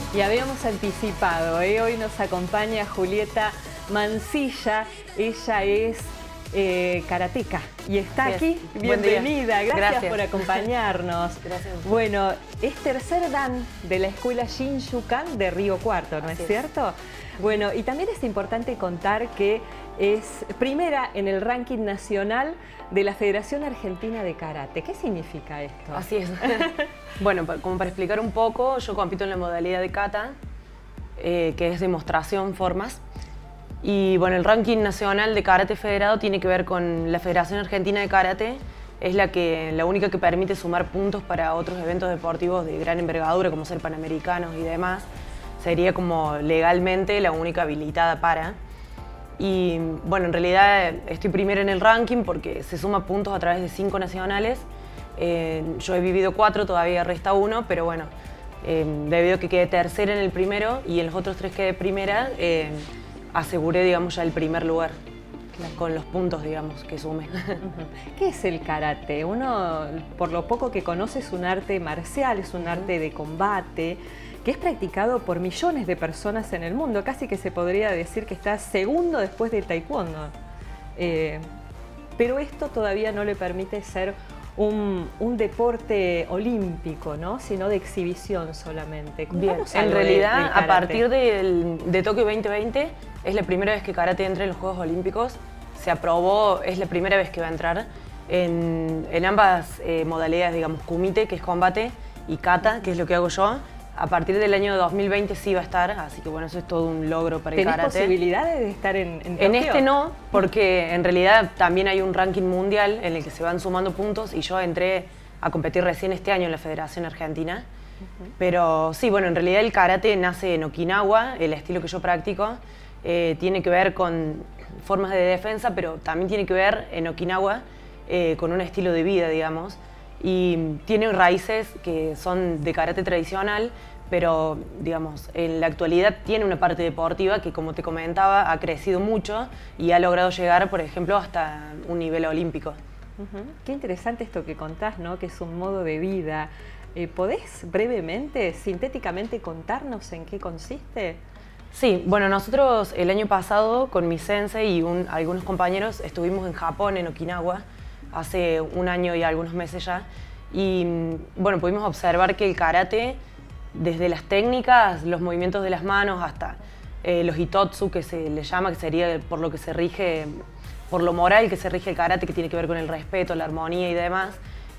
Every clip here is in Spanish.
Y habíamos anticipado, hoy nos acompaña Julieta Mancilla, ella es karateca y está aquí. Bienvenida, gracias por acompañarnos. Gracias. Bueno, es tercer dan de la escuela Shin-Shukan de Río Cuarto, ¿no es cierto? Bueno, y también es importante contar que es primera en el ranking nacional de la Federación Argentina de Karate. ¿Qué significa esto? Así es. Bueno, como para explicar un poco, yo compito en la modalidad de kata, que es demostración formas. Y bueno, el ranking nacional de karate federado tiene que ver con la Federación Argentina de Karate. Es la única que permite sumar puntos para otros eventos deportivos de gran envergadura, como ser panamericanos y demás. Sería como legalmente la única habilitada para. Y bueno, en realidad estoy primera en el ranking porque se suma puntos a través de 5 nacionales. Yo he vivido 4, todavía resta 1, pero bueno, debido a que quedé tercera en el primero y en los otros 3 quedé primera, aseguré, digamos, ya el primer lugar. Claro. Con los puntos, digamos, que sume. ¿Qué es el karate? Uno, por lo poco que conoce, es un arte marcial, es un arte de combate, que es practicado por millones de personas en el mundo. Casi que se podría decir que está segundo después del taekwondo. Pero esto todavía no le permite ser un deporte olímpico, ¿no? Sino de exhibición solamente. Bien, en realidad, a partir de Tokio 2020, es la primera vez que karate entra en los Juegos Olímpicos. Se aprobó, es la primera vez que va a entrar en ambas modalidades, digamos, kumite, que es combate, y kata, que es lo que hago yo. A partir del año 2020 sí va a estar, así que bueno, eso es todo un logro para el karate. ¿Tenés posibilidades de estar en Tokio? En este no, porque en realidad también hay un ranking mundial en el que se van sumando puntos y yo entré a competir recién este año en la Federación Argentina. Pero sí, bueno, en realidad el karate nace en Okinawa, el estilo que yo practico. Tiene que ver con formas de defensa, pero también tiene que ver en Okinawa con un estilo de vida, digamos. Y tiene raíces que son de karate tradicional, pero digamos, en la actualidad tiene una parte deportiva que, como te comentaba, ha crecido mucho y ha logrado llegar, por ejemplo, hasta un nivel olímpico. Qué interesante esto que contás, ¿no? Que es un modo de vida. ¿Podés brevemente, sintéticamente contarnos en qué consiste? Sí, bueno, nosotros el año pasado con mi sensei y algunos compañeros estuvimos en Japón, en Okinawa, hace un año y algunos meses ya, y bueno, pudimos observar que el karate, desde las técnicas, los movimientos de las manos, hasta los hitotsu, que se le llama, que sería por lo que se rige, por lo moral que se rige el karate, que tiene que ver con el respeto, la armonía y demás,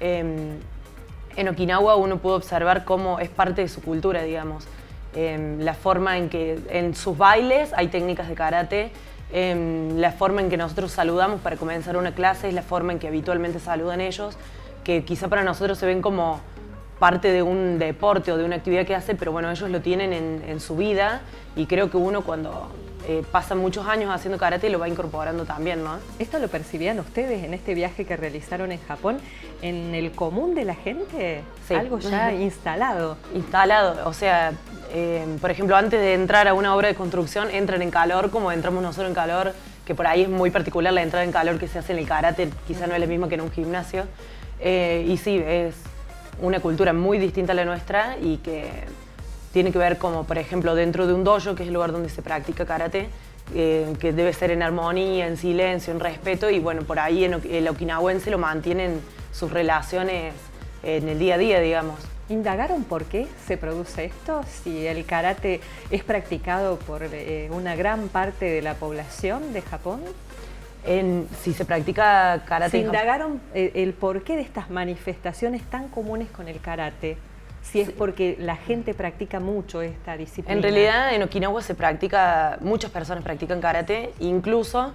en Okinawa uno pudo observar cómo es parte de su cultura, digamos. La forma en que en sus bailes hay técnicas de karate, la forma en que nosotros saludamos para comenzar una clase es la forma en que habitualmente saludan ellos, que quizá para nosotros se ven como parte de un deporte o de una actividad que hace, pero bueno, ellos lo tienen en su vida y creo que uno cuando pasa muchos años haciendo karate lo va incorporando también, ¿no? ¿Esto lo percibían ustedes en este viaje que realizaron en Japón, en el común de la gente? Sí. Algo ya instalado. Instalado, o sea, por ejemplo, antes de entrar a una obra de construcción entran en calor como entramos nosotros en calor, que por ahí es muy particular la entrada en calor que se hace en el karate, quizá no es la misma que en un gimnasio. Y sí, es una cultura muy distinta a la nuestra y que tiene que ver como, por ejemplo, dentro de un dojo, que es el lugar donde se practica karate, que debe ser en armonía, en silencio, en respeto, y bueno, por ahí el okinawense lo mantienen sus relaciones en el día a día, digamos. ¿Indagaron por qué se produce esto? Si el karate es practicado por una gran parte de la población de Japón. Si se practica karate en Japón. ¿Indagaron el porqué de estas manifestaciones tan comunes con el karate? Si es porque la gente practica mucho esta disciplina. En realidad en Okinawa se practica, muchas personas practican karate, incluso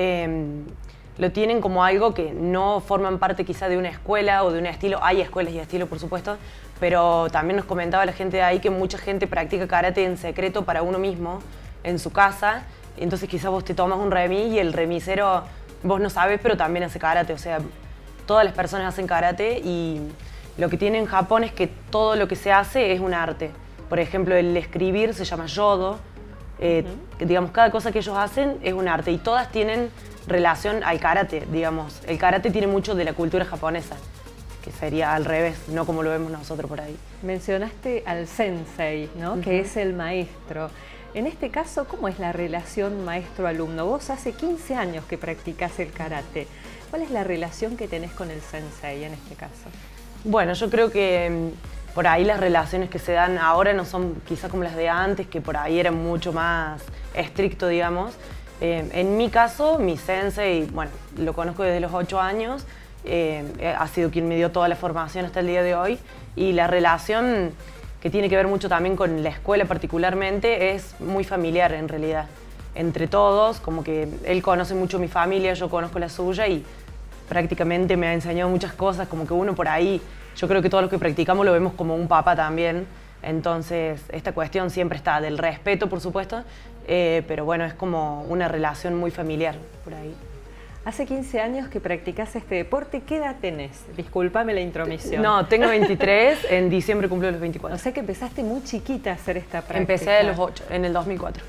lo tienen como algo que no forman parte quizá de una escuela o de un estilo. Hay escuelas y estilos, por supuesto, pero también nos comentaba la gente de ahí que mucha gente practica karate en secreto para uno mismo, en su casa. Entonces quizás vos te tomas un remis y el remisero, vos no sabes, pero también hace karate. O sea, todas las personas hacen karate y lo que tiene en Japón es que todo lo que se hace es un arte. Por ejemplo, el escribir se llama yodo. Digamos, cada cosa que ellos hacen es un arte y todas tienen relación al karate, digamos. El karate tiene mucho de la cultura japonesa. que sería al revés, no como lo vemos nosotros por ahí. Mencionaste al sensei, ¿no? Que es el maestro. En este caso, ¿cómo es la relación maestro-alumno? Vos hace 15 años que practicás el karate. ¿Cuál es la relación que tenés con el sensei en este caso? Bueno, yo creo que por ahí las relaciones que se dan ahora no son quizás como las de antes, que por ahí eran mucho más estricto, digamos. En mi caso, mi sensei, bueno, lo conozco desde los 8 años, ha sido quien me dio toda la formación hasta el día de hoy, y la relación que tiene que ver mucho también con la escuela particularmente es muy familiar en realidad. Entre todos, como que él conoce mucho mi familia, yo conozco la suya y prácticamente me ha enseñado muchas cosas, como que uno por ahí, yo creo que todos los que practicamos lo vemos como un papá también. Entonces, esta cuestión siempre está del respeto, por supuesto, pero bueno, es como una relación muy familiar por ahí. Hace 15 años que practicás este deporte, ¿qué edad tenés? Discúlpame la intromisión. No, tengo 23, en diciembre cumplo los 24. O sea que empezaste muy chiquita a hacer esta práctica. Empecé a los 8, en el 2004.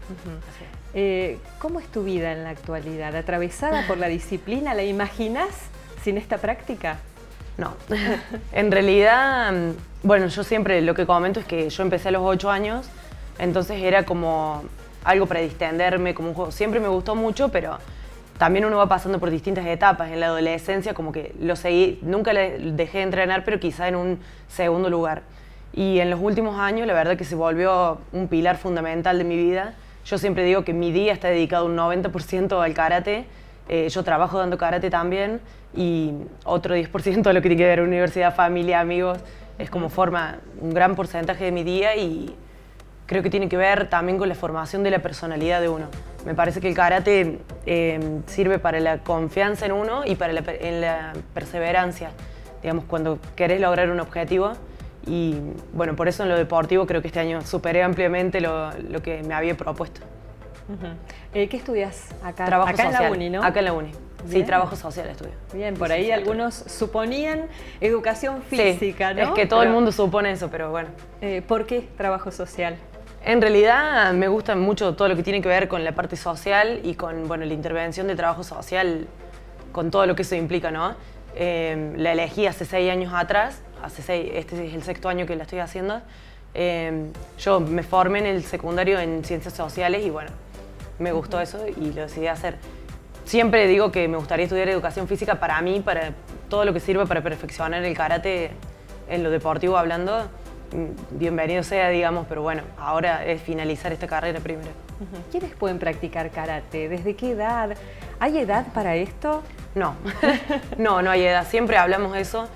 ¿Cómo es tu vida en la actualidad? ¿Atravesada por la disciplina? ¿La imaginás sin esta práctica? No, en realidad, bueno, yo siempre lo que comento es que yo empecé a los 8 años, entonces era como algo para distenderme, como un juego. Siempre me gustó mucho, pero también uno va pasando por distintas etapas. En la adolescencia como que lo seguí, nunca dejé de entrenar, pero quizá en un segundo lugar. Y en los últimos años la verdad que se volvió un pilar fundamental de mi vida. Yo siempre digo que mi día está dedicado un 90% al karate. Yo trabajo dando karate también y otro 10% a lo que tiene que ver universidad, familia, amigos. Es como forma un gran porcentaje de mi día y creo que tiene que ver también con la formación de la personalidad de uno. Me parece que el karate sirve para la confianza en uno y para la perseverancia, digamos, cuando querés lograr un objetivo. Y bueno, por eso en lo deportivo creo que este año superé ampliamente lo que me había propuesto. ¿Qué estudias acá? Trabajo acá social. En la Uni, ¿no? Acá en la Uni. Sí, trabajo social estudio. Bien, por ahí algunos suponían educación física, sí, ¿no? Es que todo el mundo supone eso, pero bueno. ¿Por qué trabajo social? En realidad me gusta mucho todo lo que tiene que ver con la parte social y con, bueno, la intervención de trabajo social, con todo lo que eso implica, ¿no? La elegí hace 6 años atrás, este es el 6º año que la estoy haciendo. Yo me formé en el secundario en Ciencias Sociales y bueno, me gustó eso y lo decidí hacer. Siempre digo que me gustaría estudiar educación física para mí, para todo lo que sirva para perfeccionar el karate en lo deportivo hablando. Bienvenido sea, digamos, pero bueno, ahora es finalizar esta carrera primero. ¿Quiénes pueden practicar karate? ¿Desde qué edad? ¿Hay edad para esto? No, no hay edad, siempre hablamos de eso.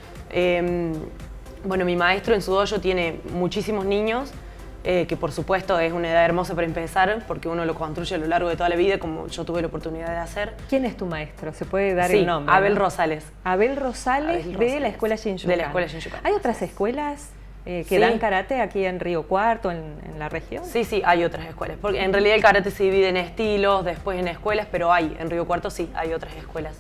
Bueno, mi maestro en su dojo tiene muchísimos niños, que por supuesto es una edad hermosa para empezar, porque uno lo construye a lo largo de toda la vida, como yo tuve la oportunidad de hacer. ¿Quién es tu maestro? ¿Se puede dar sí, el nombre? Abel ¿no? Rosales. Abel Rosales, de la Escuela Shin-Shukan. De la Escuela Shin-Shukan. ¿Hay otras escuelas que sí. dan karate aquí en Río Cuarto, en la región? Sí, sí, hay otras escuelas. Porque en realidad el karate se divide en estilos, después en escuelas, pero en Río Cuarto sí, hay otras escuelas.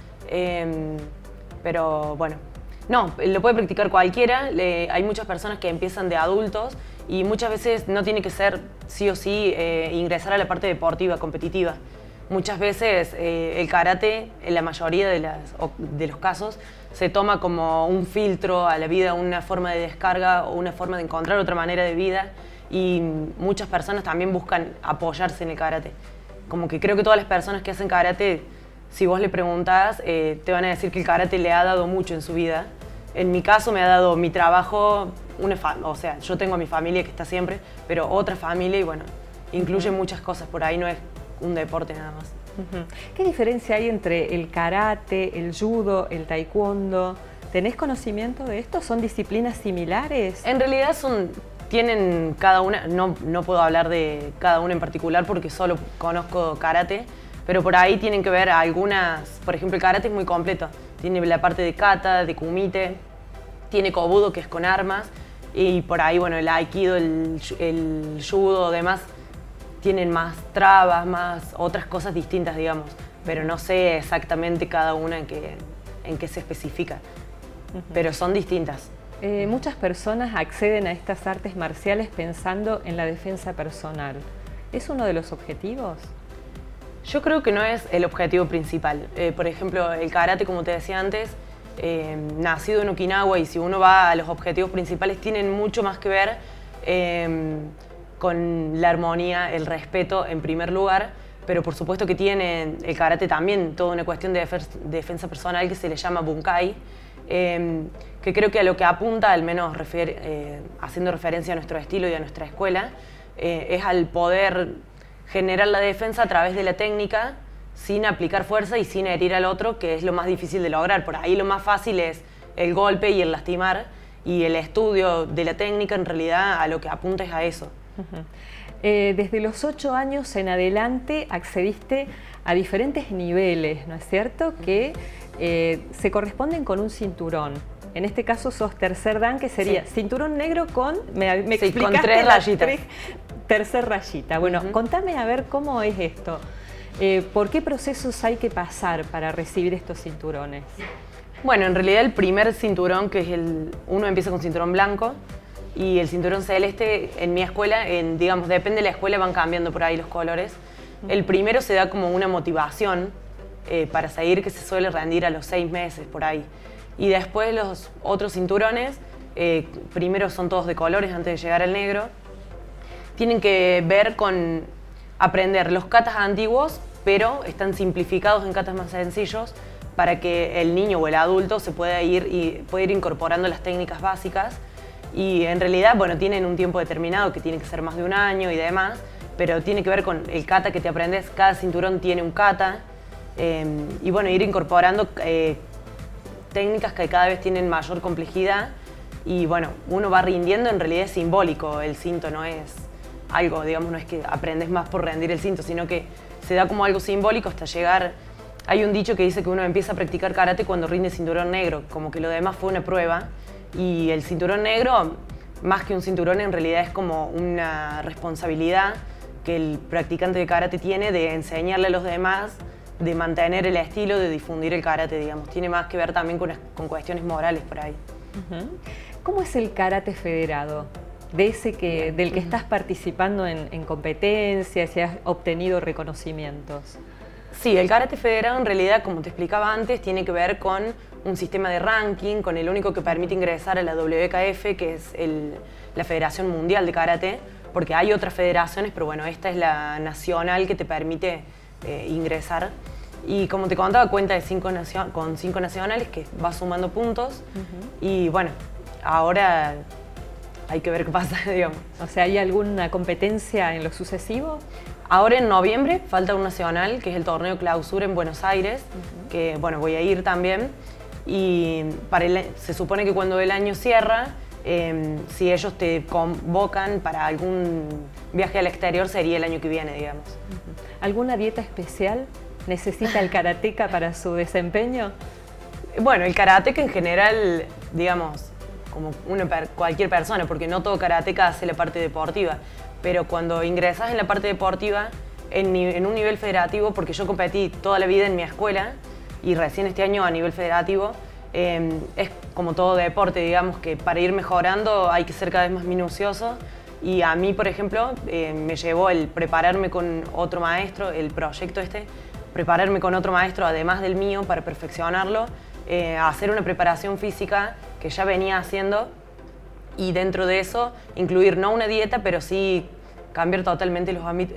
Pero bueno, no, lo puede practicar cualquiera. Hay muchas personas que empiezan de adultos y muchas veces no tiene que ser sí o sí ingresar a la parte deportiva, competitiva. Muchas veces el karate, en la mayoría de los casos, se toma como un filtro a la vida, una forma de descarga o una forma de encontrar otra manera de vida, y muchas personas también buscan apoyarse en el karate. Como que creo que todas las personas que hacen karate, si vos le preguntás, te van a decir que el karate le ha dado mucho en su vida. En mi caso me ha dado mi trabajo, o sea, yo tengo a mi familia que está siempre, pero otra familia y bueno, incluye muchas cosas, por ahí no es un deporte nada más. ¿Qué diferencia hay entre el karate, el judo, el taekwondo? ¿Tenés conocimiento de esto? ¿Son disciplinas similares? En realidad tienen cada una, no puedo hablar de cada una en particular porque solo conozco karate, pero por ahí tienen que ver algunas, por ejemplo el karate es muy completo, tiene la parte de kata, de kumite, tiene kobudo que es con armas y por ahí bueno el aikido, el judo, demás, tienen más trabas, más otras cosas distintas, digamos, pero no sé exactamente cada una en qué se especifica, pero son distintas. Muchas personas acceden a estas artes marciales pensando en la defensa personal. ¿Es uno de los objetivos? Yo creo que no es el objetivo principal. Por ejemplo, el karate, como te decía antes, nacido en Okinawa, y si uno va a los objetivos principales, tienen mucho más que ver con la armonía, el respeto en primer lugar, pero por supuesto que tiene el karate también toda una cuestión de defensa personal que se le llama bunkai, que creo que a lo que apunta, al menos haciendo referencia a nuestro estilo y a nuestra escuela, es al poder generar la defensa a través de la técnica sin aplicar fuerza y sin herir al otro, que es lo más difícil de lograr. Por ahí lo más fácil es el golpe y el lastimar, y el estudio de la técnica en realidad a lo que apunta es a eso. Desde los 8 años en adelante accediste a diferentes niveles, ¿no es cierto?, que se corresponden con un cinturón. En este caso sos tercer dan, que sería cinturón negro con, me explicaste, con 3 rayitas. Tercer rayita. Bueno, contame a ver cómo es esto. ¿Por qué procesos hay que pasar para recibir estos cinturones? Bueno, en realidad el primer cinturón, que es uno empieza con cinturón blanco, y el cinturón celeste en mi escuela, digamos, depende de la escuela, van cambiando por ahí los colores. El primero se da como una motivación para seguir, que se suele rendir a los 6 meses por ahí. Y después los otros cinturones, primero son todos de colores antes de llegar al negro, tienen que ver con aprender los katas antiguos, pero están simplificados en katas más sencillos para que el niño o el adulto se pueda ir incorporando las técnicas básicas. Y en realidad, bueno, tienen un tiempo determinado que tiene que ser más de 1 año y demás, pero tiene que ver con el kata que te aprendes. Cada cinturón tiene un kata, y bueno, ir incorporando técnicas que cada vez tienen mayor complejidad, y bueno, uno va rindiendo. En realidad es simbólico el cinto, no es algo, digamos, no es que aprendes más por rendir el cinto, sino que se da como algo simbólico hasta llegar. Hay un dicho que dice que uno empieza a practicar karate cuando rinde cinturón negro, como que lo demás fue una prueba, y el cinturón negro, más que un cinturón, en realidad es como una responsabilidad que el practicante de karate tiene de enseñarle a los demás, de mantener el estilo, de difundir el karate, digamos. Tiene más que ver también con cuestiones morales por ahí. ¿Cómo es el karate federado? Del que estás participando en competencias y has obtenido reconocimientos. Sí, el karate federado en realidad, como te explicaba antes, tiene que ver con un sistema de ranking, con el único que permite ingresar a la WKF, que es la Federación Mundial de Karate, porque hay otras federaciones, pero bueno, esta es la nacional que te permite ingresar. Y como te contaba, cuenta con 5 nacionales que va sumando puntos, y bueno, ahora hay que ver qué pasa, digamos. O sea, ¿hay alguna competencia en lo sucesivo? Ahora en noviembre falta un nacional, que es el torneo clausura en Buenos Aires, que bueno, voy a ir también. Y se supone que cuando el año cierra, si ellos te convocan para algún viaje al exterior, sería el año que viene, digamos. ¿Alguna dieta especial necesita el karateca para su desempeño? Bueno, el karateca en general, digamos, como cualquier persona, porque no todo karateca hace la parte deportiva, pero cuando ingresas en la parte deportiva, en un nivel federativo, porque yo competí toda la vida en mi escuela y recién este año a nivel federativo, es como todo deporte, digamos, que para ir mejorando hay que ser cada vez más minucioso. Y a mí, por ejemplo, me llevó el prepararme con otro maestro, el proyecto prepararme con otro maestro además del mío para perfeccionarlo, hacer una preparación física que ya venía haciendo, y dentro de eso incluir no una dieta, pero sí cambiar totalmente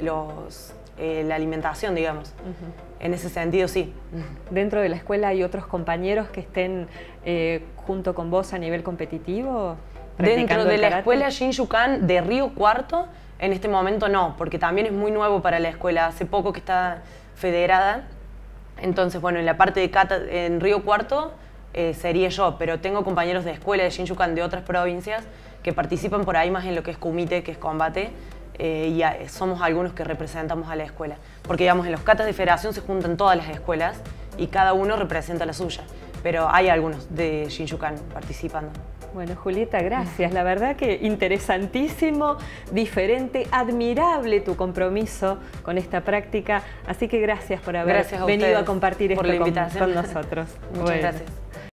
la alimentación, digamos. En ese sentido, sí. ¿Dentro de la escuela hay otros compañeros que estén junto con vos a nivel competitivo? Dentro de la escuela Shin-Shukan de Río Cuarto, en este momento no, porque también es muy nuevo para la escuela, hace poco que está federada. Entonces, bueno, en la parte de kata en Río Cuarto sería yo, pero tengo compañeros de escuela de Shin-Shukan de otras provincias que participan por ahí más en lo que es kumite, que es combate, y somos algunos que representamos a la escuela. Porque, digamos, en los katas de federación se juntan todas las escuelas y cada uno representa la suya, pero hay algunos de Shin-Shukan participando. Bueno, Julieta, gracias. La verdad que interesantísimo, diferente, admirable tu compromiso con esta práctica. Así que gracias por haber venido a compartir esto con nosotros. Muchas gracias.